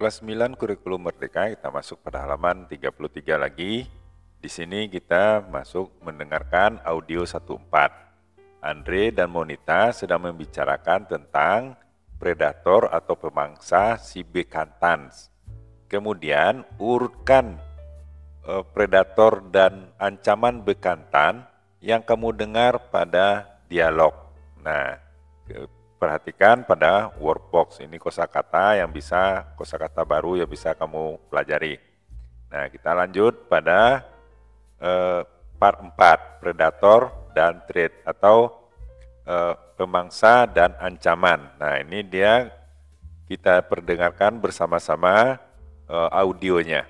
kelas 9 kurikulum merdeka, kita masuk pada halaman 33 lagi. Di sini kita masuk mendengarkan audio 14. Andre dan Monita sedang membicarakan tentang predator atau pemangsa si bekantans. Kemudian urutkan predator dan ancaman bekantan yang kamu dengar pada dialog. Nah, perhatikan pada workbox, ini kosakata yang bisa, kosakata baru yang bisa kamu pelajari. Nah, kita lanjut pada part 4, predator dan threat atau pemangsa dan ancaman. Nah, ini dia kita perdengarkan bersama-sama audionya.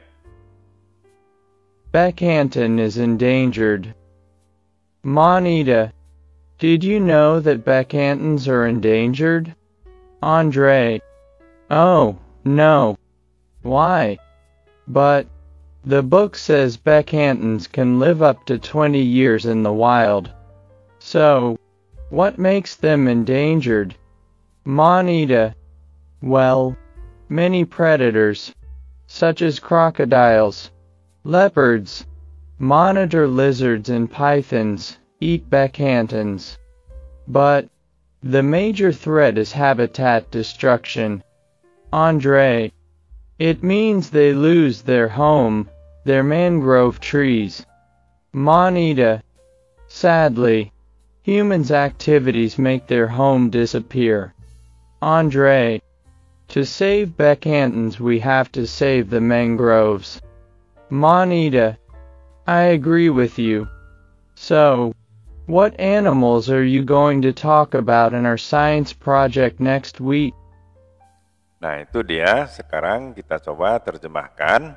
Bekantan is endangered. Monita, did you know that Bekantans are endangered? Andre, oh, no. Why? But the book says Bekantans can live up to 20 years in the wild. So, what makes them endangered? Monita, well, many predators, such as crocodiles, leopards, monitor lizards and pythons, eat Bekantans. But the major threat is habitat destruction. Andre, it means they lose their home, their mangrove trees. Monita, sadly, humans' activities make their home disappear. Andre, to save Bekantans we have to save the mangroves. Monita, I agree with you. So, what animals are you going to talk about in our science project next week? Nah, itu dia. Sekarang kita coba terjemahkan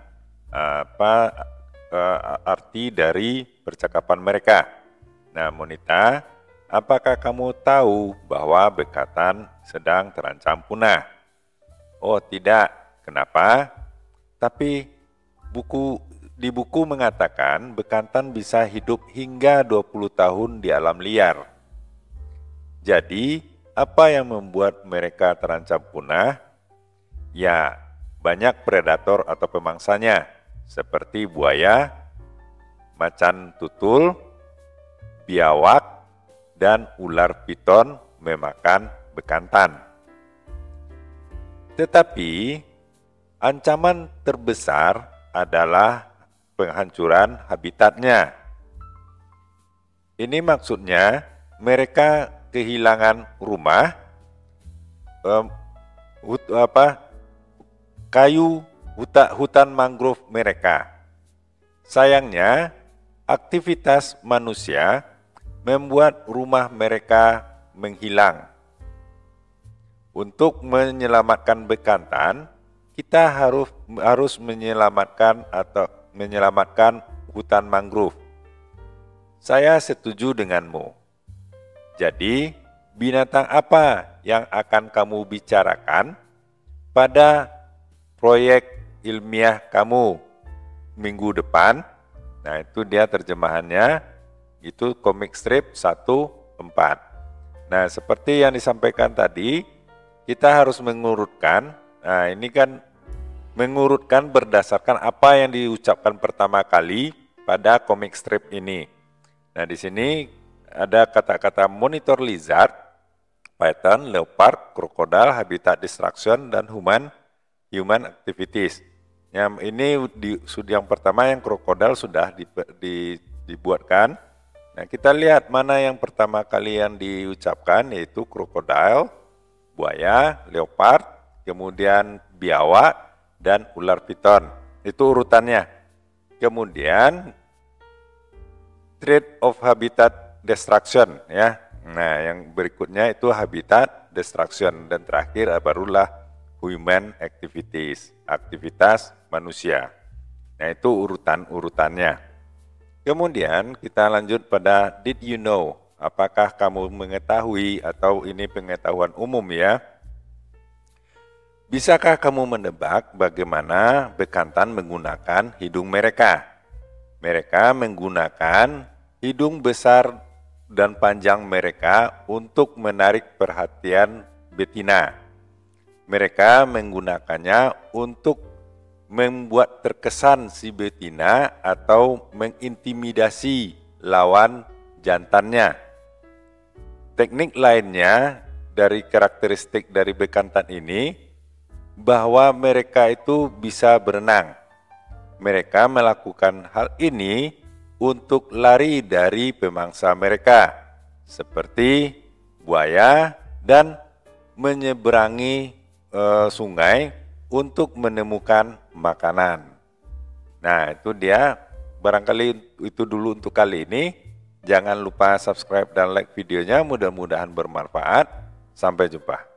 arti dari percakapan mereka. Nah, Monita, apakah kamu tahu bahwa bekantan sedang terancam punah? Oh, tidak. Kenapa? Tapi di buku mengatakan bekantan bisa hidup hingga 20 tahun di alam liar. Jadi, apa yang membuat mereka terancam punah? Ya, banyak predator atau pemangsanya, seperti buaya, macan tutul, biawak, dan ular piton memakan bekantan. Tetapi, ancaman terbesar adalah penghancuran habitatnya. Ini maksudnya mereka kehilangan rumah, hutan mangrove mereka. Sayangnya, aktivitas manusia membuat rumah mereka menghilang. Untuk menyelamatkan bekantan, kita harus menyelamatkan hutan mangrove. Saya setuju denganmu. Jadi, binatang apa yang akan kamu bicarakan pada proyek ilmiah kamu minggu depan? Nah, itu dia terjemahannya. Itu komik strip 1/4. Nah, seperti yang disampaikan tadi, kita harus mengurutkan. Nah, ini kan mengurutkan berdasarkan apa yang diucapkan pertama kali pada komik strip ini. Nah, di sini ada kata-kata monitor lizard, python, leopard, crocodile, habitat destruction, dan human activities. Yang ini yang pertama yang crocodile sudah dibuatkan. Nah, kita lihat mana yang pertama kali yang diucapkan, yaitu crocodile, buaya, leopard, kemudian biawak, dan ular piton. Itu urutannya. Kemudian threat of habitat destruction, ya. Nah, yang berikutnya itu habitat destruction, dan terakhir barulah human activities, aktivitas manusia. Nah, itu urutannya. Kemudian kita lanjut pada did you know? Apakah kamu mengetahui, atau ini pengetahuan umum, ya? Bisakah kamu menebak bagaimana bekantan menggunakan hidung mereka? Mereka menggunakan hidung besar dan panjang mereka untuk menarik perhatian betina. Mereka menggunakannya untuk membuat terkesan si betina atau mengintimidasi lawan jantannya. Teknik lainnya dari karakteristik dari bekantan ini bahwa mereka itu bisa berenang. Mereka melakukan hal ini untuk lari dari pemangsa mereka, seperti buaya dan menyeberangi sungai untuk menemukan makanan. Nah, itu dia. Barangkali itu dulu untuk kali ini. Jangan lupa subscribe dan like videonya, mudah-mudahan bermanfaat. Sampai jumpa.